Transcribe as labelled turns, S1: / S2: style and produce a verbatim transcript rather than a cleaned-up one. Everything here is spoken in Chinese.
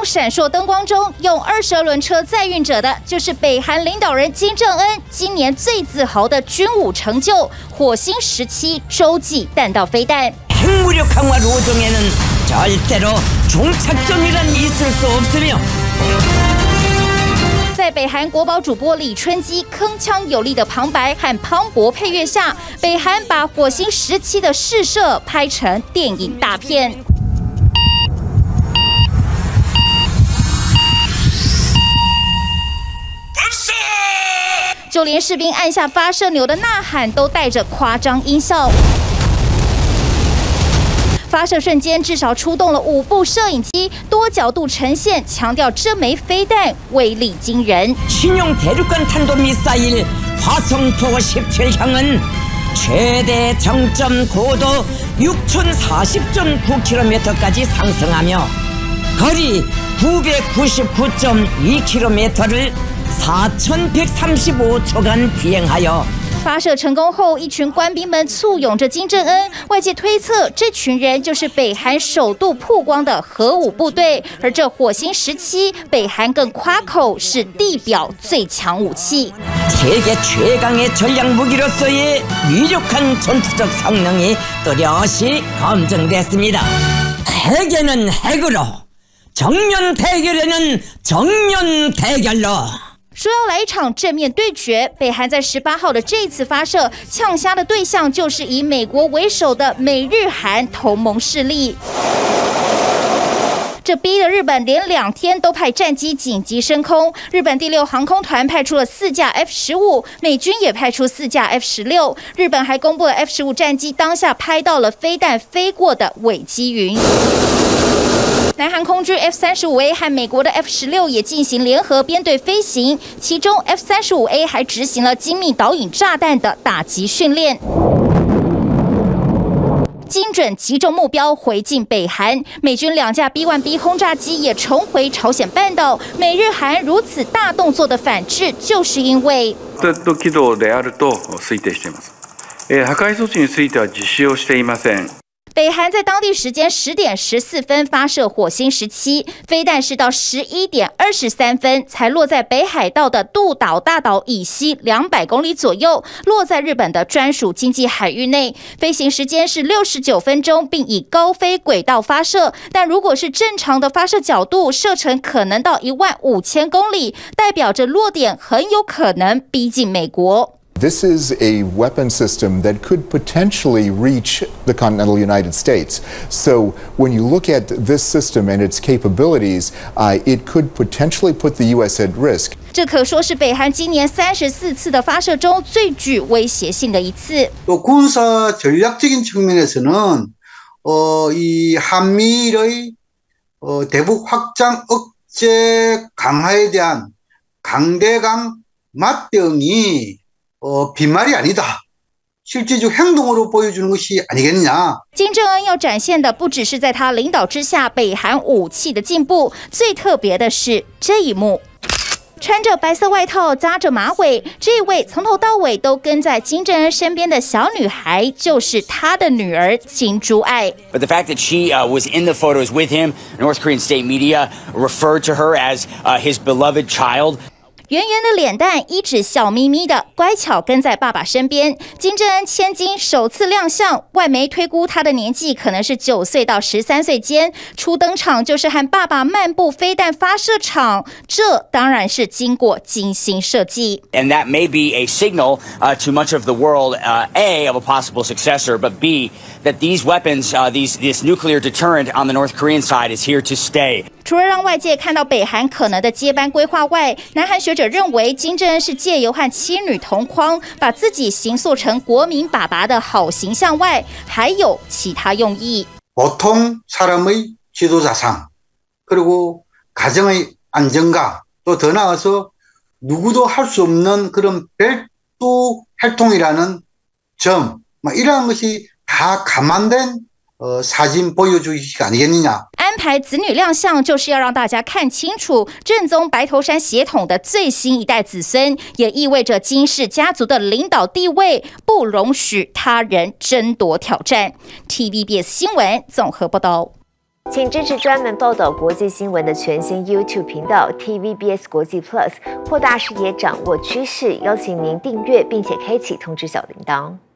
S1: 空闪烁灯光中，用二十二轮车载运者的，就是北韩领导人金正恩今年最自豪的军武成就——火星十七洲际弹道飞弹。
S2: 핵무력 강화 로정에는 절대로 종착점이란 있을 수 없으며
S1: 在北韩国宝主播李春基铿锵有力的旁白和磅礴配乐下，北韩把火星十七的试射拍成电影大片。就连士兵按下发射钮的呐喊都带着夸张音效。 发射瞬间至少出动了五部摄影机，多角度呈现，强调这枚飞弹威力惊人。
S2: 신형 대륙간 탄도미사일 화성포 십칠 형은 최대 정점 고도 육천사십 점 구 킬로미터까지 상승하며 거리 구백구십구 점 이 킬로미터를 사천백삼십오 초간 비행하여
S1: 发射成功后，一群官兵们簇拥着金正恩。外界推测，这群人就是北韩首度曝光的核武部队。而这火星十七，北韩更夸口是地表最强武器。
S2: 세계 최강의 전략 무기로서의 유력한 전투적 성능이 뚜렷이 검증됐습니다. 핵에는 핵으로, 정면 대결에는 정면 대결로.
S1: 说要来一场正面对决，北韩在十八号的这次发射，呛瞎的对象就是以美国为首的美日韩同盟势力。这逼得日本连两天都派战机紧急升空。日本第六航空团派出了四架 F 十五，美军也派出四架 F 十六。日本还公布了 F 十五战机当下拍到了飞弹飞过的尾积云。 南韩空军 F 三十五 A 和美国的 F 十六也进行联合编队飞行，其中 F 三十五 A 还执行了精密导引炸弹的打击训练，精准击中目标，回敬北韩。美军两架 B 一 B 轰炸机也重回朝鮮半島。美日韓如此大動作的反制，就是因為
S3: 軌道であると推定しています。破壊措置については実施をしていません。
S1: 北韩在当地时间十点十四分发射火星十七，飞弹是到十一点二十三分才落在北海道的渡岛大岛以西两百公里左右，落在日本的专属经济海域内。飞行时间是六十九分钟，并以高飞轨道发射。但如果是正常的发射角度，射程可能到一万五千公里，代表着落点很有可能逼近美国。
S4: This is a weapon system that could potentially reach the continental United States. So when you look at this system and its capabilities, uh, it could potentially put the U S at risk.
S1: 这可说是北韩今年三十四次的发射中最具威胁性的一次。
S5: 또 군사 전략적인 측면에서는 어, 이 한미일의 어, 대북 확장 억제 강화에 대한 강대강 맞대응이 어, 빈말이 아니다. 실질적 행동으로 보여주는 것이 아니겠느냐.
S1: 金正恩要展现的不只是在他领导之下北韩武器的进步，最特别的是这一幕。 穿着白色外套，扎着马尾，这位从头到尾都跟在金正恩身边的小女孩，就是他的女儿金珠爱。
S6: But the fact that she uh, was in the photos with him, North Korean state media referred to her as uh, his beloved child.
S1: 圆圆的脸蛋，一直笑眯眯的，乖巧跟在爸爸身边。金正恩千金首次亮相，外媒推估他的年纪可能是九岁到十三岁间。初登场就是和爸爸漫步飞弹发射场，这当然是经过精心设计。
S6: And that may be a signal uh, to much of the world, uh, A, of a possible successor, but B, that these weapons, uh, these this nuclear deterrent on the North Korean side is here to stay.
S1: 除了让外界看到北韩可能的接班规划外，南韩学者认为金正恩是借由和妻女同框，把自己形塑成国民爸爸的好形象外，还有其他用意。
S5: 보통 사람의 지도자상 그리고 가정의 안정감 또 더 나아가서 누구도 할 수 없는 그런 별도 활동이라는 점, 이러한 것이 다 감안된 어, 사진 보여주기가 아니겠느냐.
S1: 安排子女亮相，就是要让大家看清楚正宗白头山血统的最新一代子孙，也意味着金氏家族的领导地位不容许他人争夺挑战。T V B S 新闻综合报道。
S7: 请支持专门报道国际新闻的全新 YouTube 频道 T V B S 国际 Plus， 扩大视野，掌握趋势。邀请您订阅并且开启通知小铃铛。